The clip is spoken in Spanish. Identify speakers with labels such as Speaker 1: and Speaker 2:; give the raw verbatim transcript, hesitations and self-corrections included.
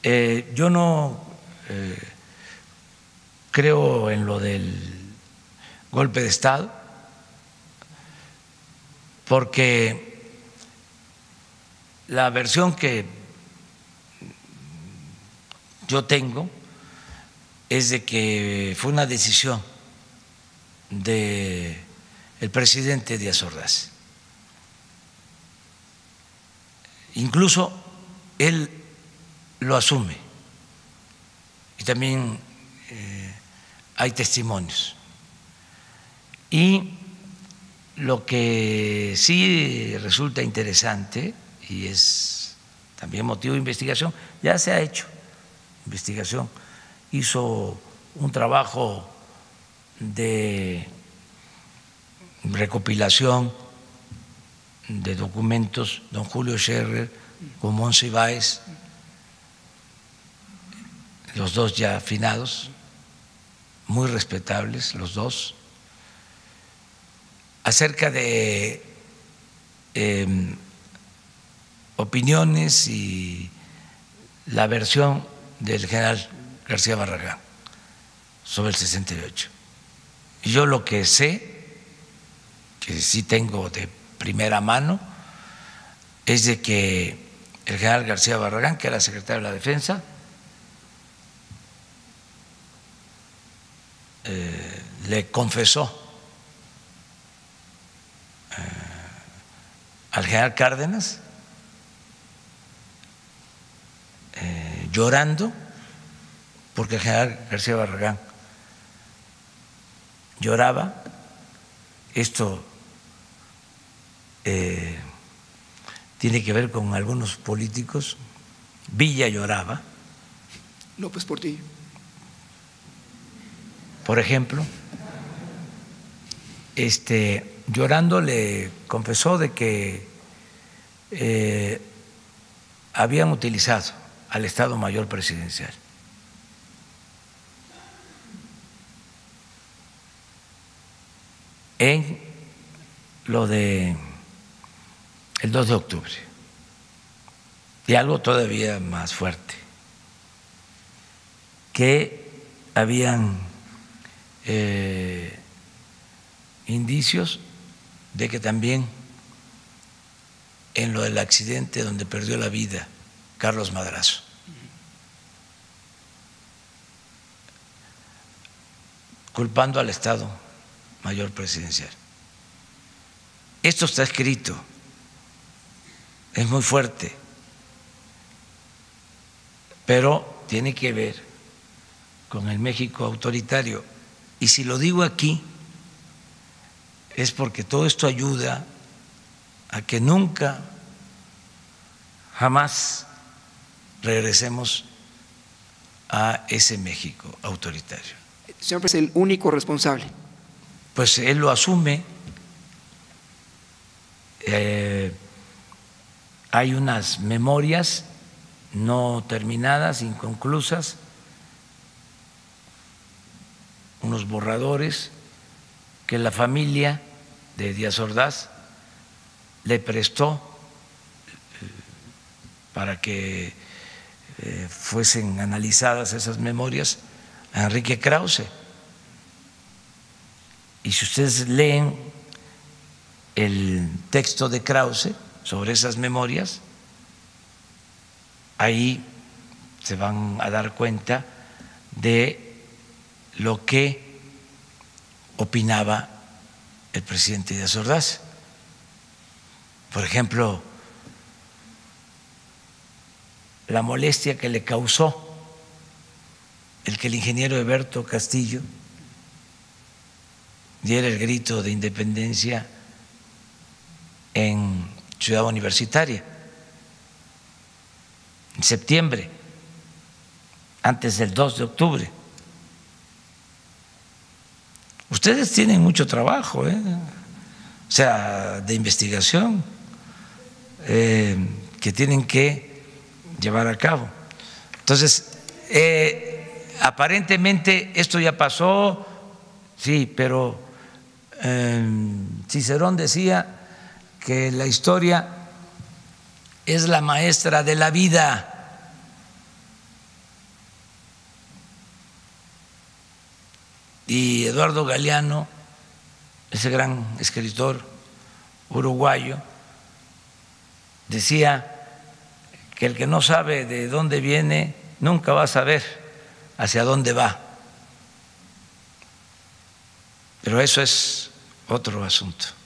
Speaker 1: Eh, yo no eh, creo en lo del golpe de Estado, porque la versión que yo tengo es de que fue una decisión del presidente Díaz Ordaz. Incluso él lo asume y también eh, hay testimonios. Y lo que sí resulta interesante y es también motivo de investigación, ya se ha hecho investigación, hizo un trabajo de recopilación de documentos don Julio Scherer con Monsiváis, los dos ya finados, muy respetables los dos, acerca de eh, opiniones y la versión del general García Barragán sobre el sesenta y ocho. Y yo lo que sé, que sí tengo de primera mano, es de que el general García Barragán, que era secretario de la Defensa, eh, le confesó eh, al general Cárdenas, eh, llorando, porque el general García Barragán lloraba. Esto eh, tiene que ver con algunos políticos. Villa lloraba.
Speaker 2: López Portillo.
Speaker 1: Por ejemplo, este, llorando le confesó de que eh, habían utilizado al Estado Mayor Presidencial. En lo de el dos de octubre. Y algo todavía más fuerte, que habían eh, indicios de que también en lo del accidente donde perdió la vida Carlos Madrazo, culpando al Estado Mayor Presidencial. Esto está escrito, es muy fuerte, pero tiene que ver con el México autoritario. Y si lo digo aquí, es porque todo esto ayuda a que nunca, jamás regresemos a ese México autoritario.
Speaker 2: Señor presidente, es el único responsable.
Speaker 1: Pues él lo asume. Eh, hay unas memorias no terminadas, inconclusas, unos borradores que la familia de Díaz Ordaz le prestó para que eh, fuesen analizadas esas memorias a Enrique Krause. Y si ustedes leen el texto de Krause sobre esas memorias, ahí se van a dar cuenta de lo que opinaba el presidente Díaz Ordaz. Por ejemplo, la molestia que le causó el que el ingeniero Eberto Castillo diera el grito de independencia en Ciudad Universitaria en septiembre, antes del dos de octubre. Ustedes tienen mucho trabajo, ¿eh? O sea, de investigación eh, que tienen que llevar a cabo. Entonces, eh, aparentemente esto ya pasó, sí, pero eh, Cicerón decía que la historia es la maestra de la vida. Y Eduardo Galeano, ese gran escritor uruguayo, decía que el que no sabe de dónde viene nunca va a saber hacia dónde va. Pero eso es otro asunto.